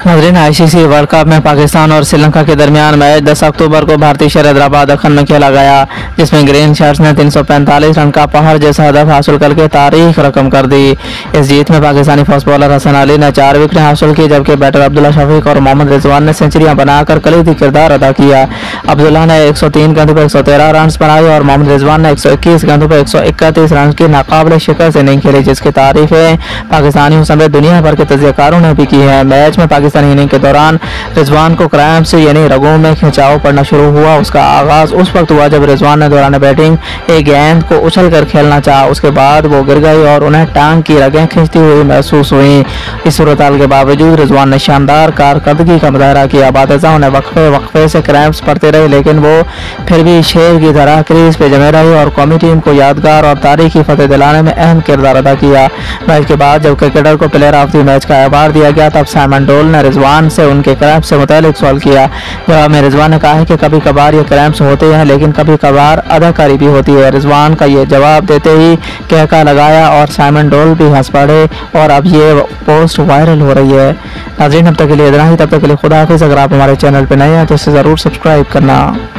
नाज़रीन, ICC world cup में पाकिस्तान और श्रीलंका के दरमियान मैच 10 अक्टूबर को भारतीय शहर हैदराबाद दखन में खेला गया, जिसमें ग्रीन शर्ट्स ने 345 रन का पहाड़ जैसा हदफ हासिल करके तारीख रकम कर दी। इस जीत में पाकिस्तानी फास्ट बॉलर हसन अली ने 4 विकेटें हासिल की, जबकि बैटर अब्दुल्ला शफीक और मोहम्मद रिजवान ने सेंचुरियां बनाकर कलीदी किरदार अदा किया। अब्दुल्ला ने 103 गेंदों पर 113 रन बनाए और मोहम्मद रिजवान ने 121 गेंदों पर 131 रन की नाकाबिले शिकस्त इनिंग खेली, जिसकी तारीफें पाकिस्तानियों समेत दुनिया भर के तजज़ियाकारों ने भी की है। मैच में पाकिस्तानी इनिंग के दौरान रिजवान को क्रैम्प्स यानी रगों में खिंचाव पड़ना शुरू हुआ। उसका आगाज उस वक्त हुआ जब रिजवान ने दौरान बैटिंग एक गेंद को उछल कर खेलना चाहा। उसके बाद वो गिर गई और उन्हें टांग की रगें खींचती हुई महसूस हुई। इस सूरत हाल के बावजूद रिजवान ने शानदार कारकर्दगी का मुजाहरा किया। बादशाह उन्हें वक्फे से क्रैम्प्स पड़ते रहे, लेकिन वो फिर भी शेर की तरह क्रीज पे जमे रही और कौमी टीम को यादगार और तारीखी फतेह दिलाने में अहम किरदार अदा किया। मैच के बाद जब क्रिकेटर को प्लेयर ऑफ द मैच का अवार्ड दिया गया, तब साइमन डोल ने रिजवान से उनके क्रैम्प से मुतालिक सवाल किया। जवाब में रिजवान ने कहा है कि कभी कभार ये क्रैम्प्स होते हैं, लेकिन कभी कभार अदाकारी भी होती है। रिजवान का ये जवाब देते ही कहका लगाया और साइमन डोल भी हंस पड़े और अब ये पोस्ट वायरल हो रही है। नाज़रीन, अब तक के लिए इतना ही। तब तक के लिए खुदा हाफिज़। अगर आप हमारे चैनल पर नए हैं तो इसे ज़रूर सब्सक्राइब करना।